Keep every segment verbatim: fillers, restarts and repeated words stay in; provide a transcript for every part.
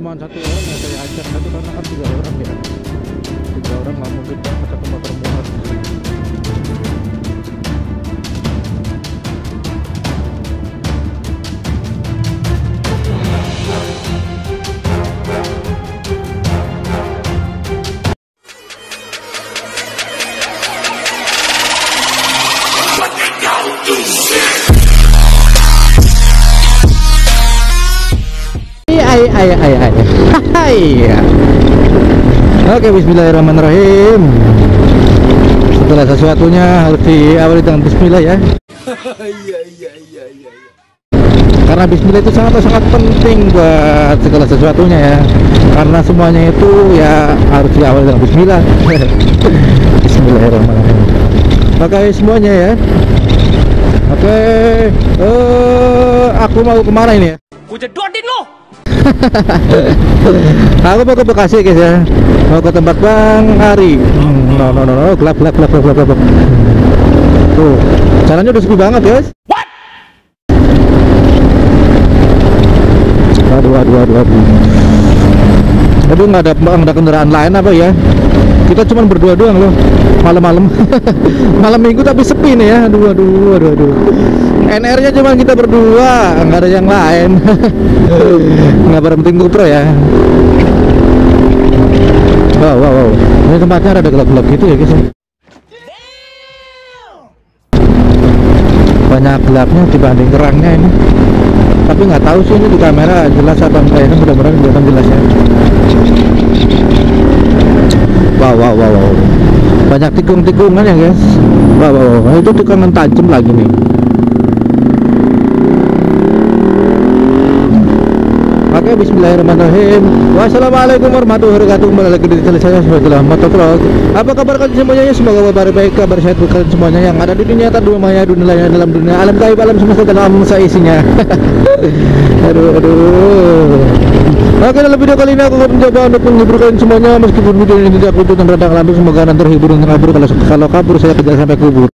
cuma satu orang ya saya ajak satu karena kan tiga orang ya. Tiga orang nggak mungkin banget satu motor muat. Ay ay ay ay ay. Oke, bismillahirrahmanirrahim. Setelah sesuatunya harus diawali dengan bismillah ya. Iya iya iya iya. Karena bismillah itu sangat sangat penting buat segala sesuatunya ya. Karena semuanya itu ya harus diawali dengan bismillah. Bismillahirrahmanirrahim. Oke semuanya ya. Oke, uh, aku mau kemana ini ya? Gue jedotin lo. Aku mau ke Bekasi guys ya, mau ke tempat Bang Ari. Hmm, no no no no, gelap gelap gelap gelap gelap. Tuh, jalannya udah sepi banget guys. What? Aduh aduh aduh aduh. Aduh nggak ada nggak ada kendaraan lain apa ya? Kita cuma berdua doang loh, malam-malam. Malam minggu tapi sepi nih ya. Aduh aduh aduh aduh. N R-nya cuma kita berdua, nggak ada yang lain. Nggak berpenting GoPro ya. Wow wow wow. Ini tempatnya ada gelap-gelap gitu ya guys. Banyak gelapnya dibanding terangnya ini. Tapi nggak tahu sih ini di kamera jelas apa enggak ya. Mudah-mudahan kelihatan jelas ya. Wow wow wow wow. Banyak tikung-tikungan ya guys. Wow wow wow. Itu tikungan tajam lagi nih. Oke, bismillahirrahmanirrahim. Wassalamualaikum warahmatullahi wabarakatuh. Kembali lagi di channel saya sebagai Motovlog. Apa kabar kalian semuanya? Semoga kabar baik, kabar sehat buat kalian semuanya yang ada di dunia, tak dunia maya, dunia lain, dalam dunia alam gaib, alam semesta, dalam seisinya. Aduh aduh. Oke, dalam video kali ini aku akan mencoba untuk menghibur kalian semuanya meskipun video ini tidak kutu dan radang lampu. Semoga nanti terhibur dan kabur. Kalau kalau kabur saya kejar sampai kubur.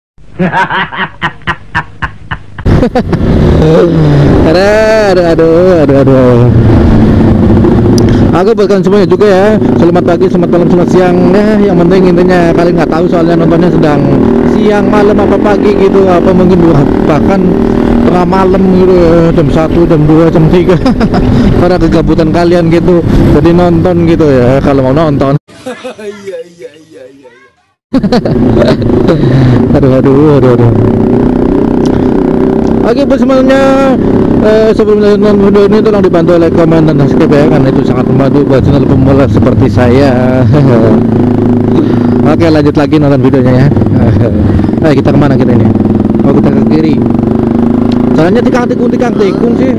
Aduh aduh aduh aduh. Aku buat kalian semuanya juga ya. Selamat pagi, selamat malam, selamat siang. Nah, yang penting intinya kalian nggak tahu soalnya nontonnya sedang siang, malam apa pagi gitu, apa mungkin bahkan tengah malam gitu, jam satu, jam dua, jam tiga. Pada kegabutan kalian gitu. Jadi nonton gitu ya kalau mau nonton. Iya iya iya iya. Aduh aduh aduh aduh. Oke, buat semuanya eh, sebelum nonton video ini tolong dibantu like, komen, dan subscribe ya, karena itu sangat membantu buat channel pemula seperti saya. Oke, lanjut lagi nonton videonya ya. Eh, kita kemana kita ini? Oh, kita ke kiri. Jalannya tikang-tikung tikang-tikung sih.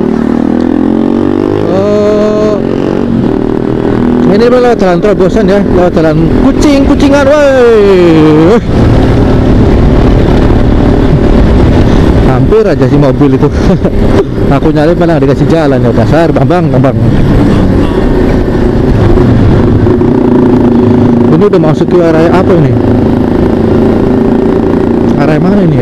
Oh, ini lewat jalan terobosan ya, lewat jalan kucing-kucingan, woi. Hampir aja si mobil itu. Aku nyari malah dikasih jalan ya, dasar bang bang bang. Ini udah masuk ke area apa ini? Area mana ini ya?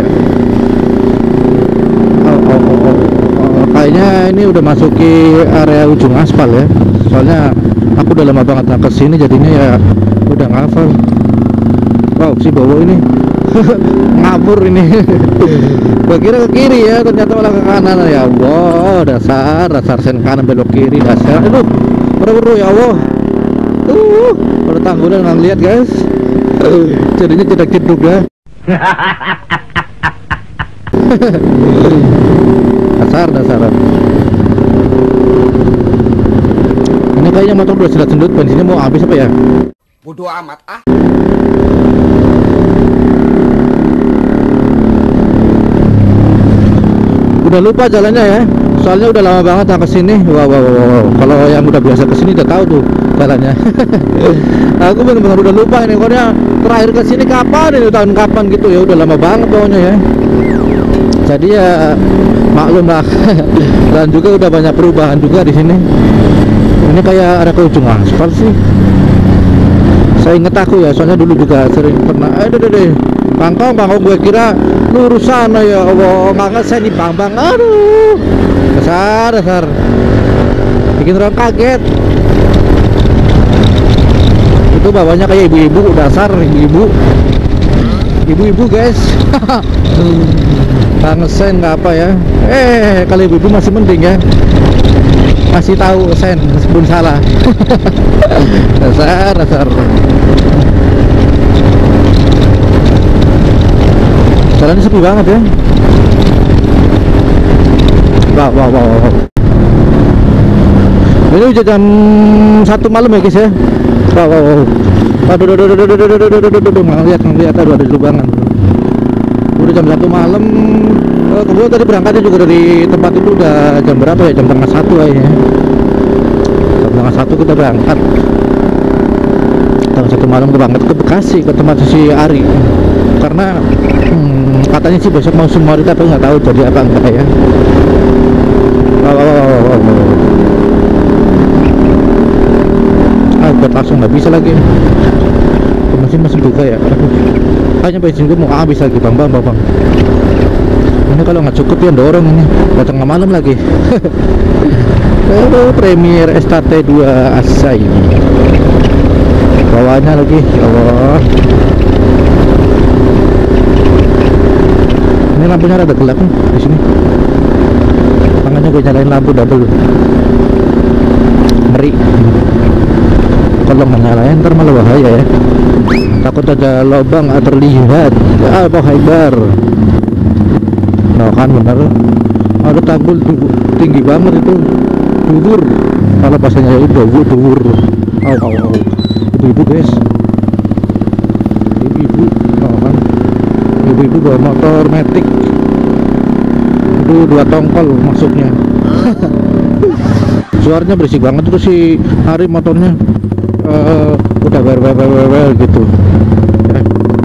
Oh, oh, oh, oh. Oh, kayaknya ini udah masuk ke area ujung aspal ya. Soalnya aku udah lama banget nggak kesini, jadinya ya udah ngafal. Wow, si Bowo ini ngabur ini. Gua kira ke kiri ya, ternyata malah ke kanan. Ya Allah, dasar dasar sen kanan belok kiri dasar. Aduh, buru-buru ya Allah. Uh, pada tanggulan nggak lihat guys. Uh, jadinya tidak ceduk ya. Dasar dasar. Ini kayaknya motor udah sedot-sedot, bensinnya mau habis apa ya? Bodoh amat ah. Udah lupa jalannya ya, soalnya udah lama banget yang kesini. Wow, wow, wow, wow. Kalau yang udah biasa kesini udah tahu tuh jalannya. Aku benar-benar udah lupa ini, pokoknya terakhir kesini kapan ini, tahun kapan gitu ya, udah lama banget pokoknya ya. Jadi ya maklum lah. Dan juga udah banyak perubahan juga di sini. Ini kayak ada ke ujung aspal sih. Saya inget aku ya, soalnya dulu juga sering pernah. Eh deh deh, bangkong bangkong gue kira lurus sana ya Allah, nggak nggak saya di bang bang. Aduh, dasar dasar. bikin orang kaget. Itu bawahnya kayak ibu-ibu, dasar ibu-ibu ibu-ibu guys. Nggak ngesen nggak apa ya, eh kalau ibu-ibu masih mending ya, masih tahu sen meskipun salah. dasar dasar jalannya sepi banget ya. Wow wow wow, wow. Ini udah jam satu malam ya guys ya. Wow wow wow. Aduh aduh aduh aduh aduh aduh aduh aduh aduh, ngeliat ngeliat, aduh ada lubangan. Udah jam satu malam. Oh, kemudian tadi berangkatnya juga dari tempat itu udah jam berapa ya? Jam setengah satu kayaknya. Jam setengah satu kita berangkat. Jam satu malam kita berangkat ke Bekasi ke tempat si Ari. Karena hmm, katanya sih besok mau semua tapi nggak tahu jadi apa enggak ya. Oh, oh, oh, oh, oh. Ah, buat langsung nggak bisa lagi. Mesin masih buka ya. Aduh. Kayaknya bensin gue mau habis lagi bang bang bang, bang. Ini kalau nggak cukup ya dorong ini buat tengah malam lagi. Aduh, Premier S T T dua Asai bawahnya lagi, ya Allah. Ini lampunya rada gelap nih di sini. Tangannya gue nyalain lampu double. Ngeri. Kalau nggak nyalain ntar malah bahaya ya. Takut ada lubang atau terlihat. Apa Haibar? Nah kan bener. Ada tanggul tinggi banget itu. Duhur. Kalau bahasanya itu duhur, duhur. Au au au. Ibu-ibu guys. Ibu-ibu. Nah kan. Ibu-ibu bawa motor matic. Itu dua tongkol masuknya. Suaranya berisik banget itu si Hari motornya. Uh, udah ber ber ber ber gitu ya.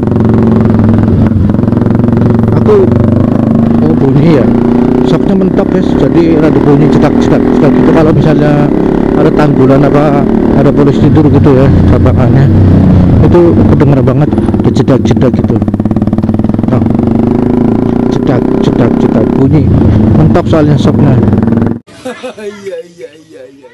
Aku oh bunyi ya, shocknya mentok guys, jadi rada bunyi cetak cetak cetak gitu kalau misalnya ada tanggulan apa ada polisi tidur gitu ya tabakannya, itu kedengeran banget cedak cedak gitu. Nah, cedak cedak cedak bunyi mentok soalnya shocknya. Iya iya iya iya.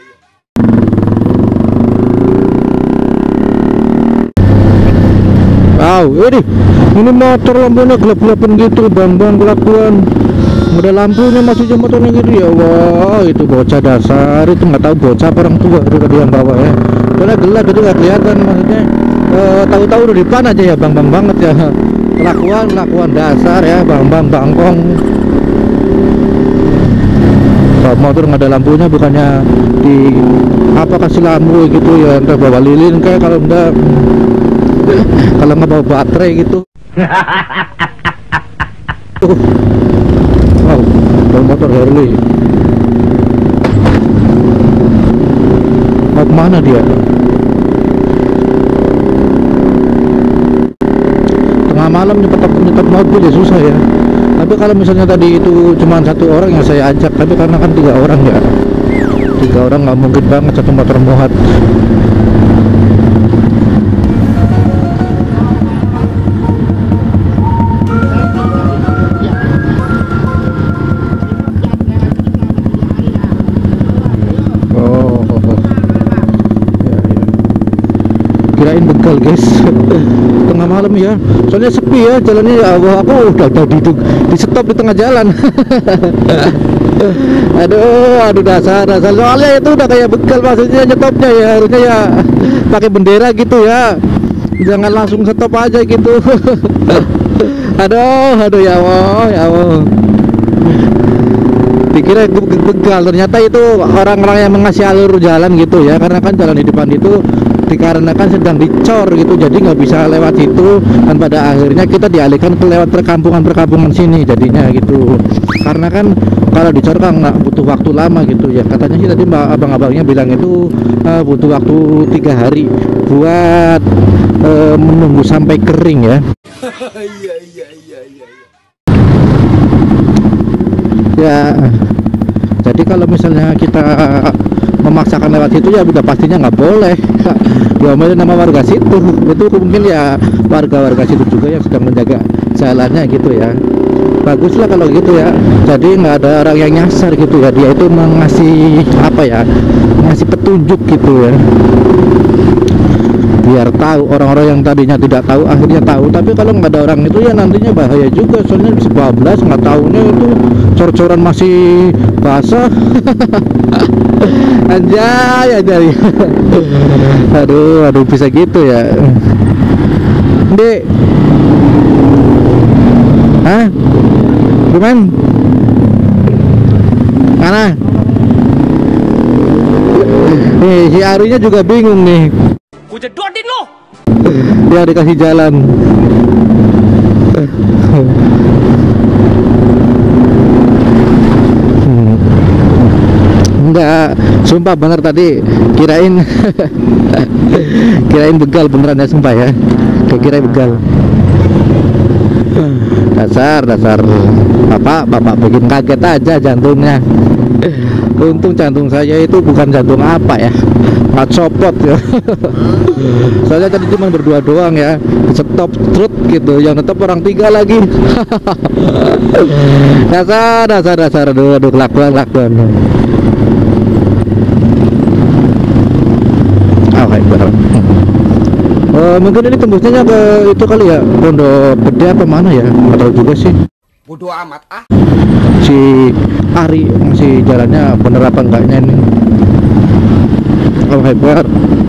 Wow, ini ini motor lampunya gelap-gelapan gitu, bang-bang kelakuan. Ada lampunya masih jam motornya gitu ya. Wah, itu bocah dasar, itu nggak tahu bocah orang tua itu tadi yang bawa ya. Karena gelap itu nggak kelihatan maksudnya. E, tahu-tahu udah di depan aja ya, bang-bang banget ya. Kelakuan, kelakuan dasar ya, bang-bang bangkong. Kalau motor nggak ada lampunya bukannya di apa kasih lampu gitu ya, entah bawa lilin kayak kalau enggak. Kalau nggak bawa baterai gitu. Wow, bawa motor Harley. Mau kemana dia? Tengah malam nyetok nyetok mobil ya susah ya. Tapi kalau misalnya tadi itu cuma satu orang yang saya ajak, tapi karena kan tiga orang ya, tiga orang nggak mungkin banget satu motor muat. Kirain begal guys. Tengah malam ya, soalnya sepi ya jalannya ya. Wah, aku udah udah di, di stop di tengah jalan. aduh aduh dasar dasar soalnya itu udah kayak begal maksudnya nyetopnya ya, harusnya ya pakai bendera gitu ya, jangan langsung stop aja gitu. aduh aduh ya Allah ya Allah, dikira begal, ternyata itu orang-orang yang mengasih alur jalan gitu ya, karena kan jalan di depan itu dikarenakan sedang dicor gitu, jadi nggak bisa lewat situ, dan pada akhirnya kita dialihkan ke lewat perkampungan-perkampungan sini jadinya gitu. Karena kan kalau dicor kan nggak butuh waktu lama gitu ya, katanya sih tadi mbak abang-abangnya bilang itu uh, butuh waktu tiga hari buat uh, menunggu sampai kering ya. Iya iya iya iya. Ya, jadi kalau misalnya kita memaksakan lewat situ ya udah pastinya nggak boleh. Diomelin nama warga situ, itu mungkin ya warga-warga situ juga yang sedang menjaga jalannya gitu ya. bagus lah kalau gitu ya. Jadi nggak ada orang yang nyasar gitu ya, dia itu mengasih apa ya, ngasih petunjuk gitu ya, biar tahu orang-orang yang tadinya tidak tahu akhirnya tahu. Tapi kalau nggak ada orang itu ya nantinya bahaya juga, soalnya bisa bablas nggak tahunya itu cor-coran masih basah. Anjay anjay. Aduh aduh bisa gitu ya. Dek, hah? Gimana? Mana? Nih si Arinya juga bingung nih. Gue jedotin lo. Dia dikasih jalan. Hmm. Enggak, sumpah bener tadi kirain kirain begal beneran ya, sumpah ya. Kayak kirain begal. Dasar dasar bapak bapak bikin kaget aja jantungnya. Untung jantung saya itu bukan jantung apa ya, nggak copot ya. Soalnya tadi cuma berdua doang ya, stop trut gitu, yang tetap orang tiga lagi. Dasar dasar dasar aduh aduh kelakuan kelakuan. Oke benar. Uh, mungkin ini tembusnya ke itu kali ya, Pondok Gede apa mana ya, nggak tahu juga sih. Bodoh amat ah. Si Ari masih jalannya bener apa enggaknya ini. Oh hebat.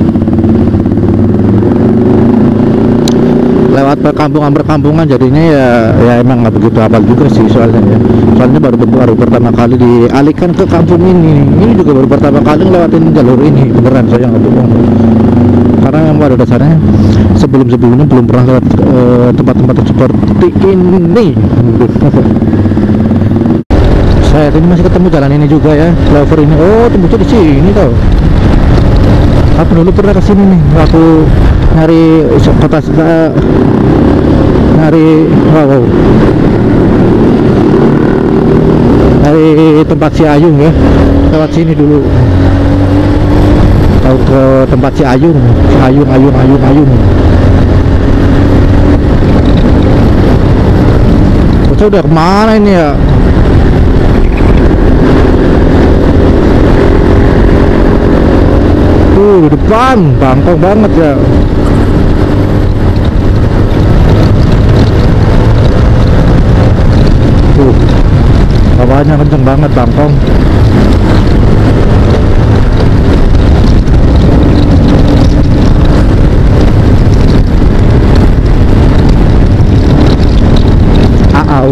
Lewat perkampungan-perkampungan jadinya ya ya emang nggak begitu hafal juga sih soalnya ya. Soalnya baru baru pertama kali dialihkan ke kampung ini. Ini juga baru pertama kali ngelewatin jalur ini, beneran saya nggak bohong. Karena yang pada dasarnya sebelum-sebelumnya belum pernah lewat uh, tempat-tempat seperti ini. Saya ini masih ketemu jalan ini juga ya, flyover ini. Oh tembusnya di sini tau. Aku dulu pernah kesini nih, aku nyari kota uh, nyari wow, wow. Nyari tempat si Ayung ya, lewat sini dulu. Tahu ke tempat si Ayung, si Ayung, Ayung, Ayung, Ayung. Saya udah kemana ini ya? Tuh di depan, bangkong banget ya. Tuh, bawahnya kenceng banget bangkong. Au.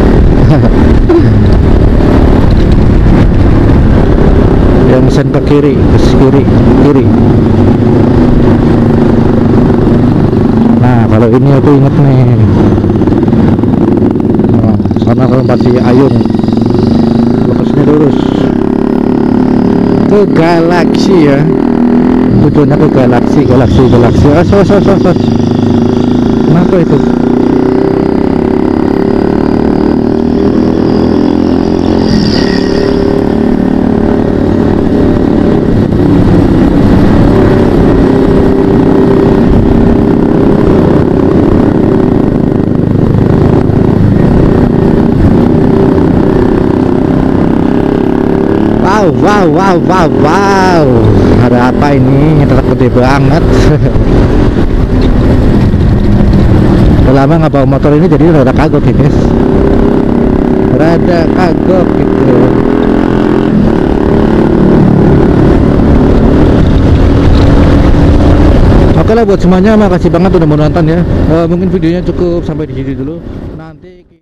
Yang sen ke kiri, ke kiri, kiri. Nah, kalau ini aku inget nih. Nah, sana kalau masih Ayung. Lokasinya lurus. Ke galaksi ya. Tujuannya ke galaksi, galaksi, galaksi. Ah, so, so, so, so. Kenapa itu? Wow, wow, wow, wow, wow. Ada apa ini? Ternyata gede banget. Udah lama nggak bawa motor ini jadi rada kagok ya guys. Rada kagok gitu. Oke lah buat semuanya, makasih banget udah mau nonton ya. Uh, mungkin videonya cukup sampai di sini dulu. Nanti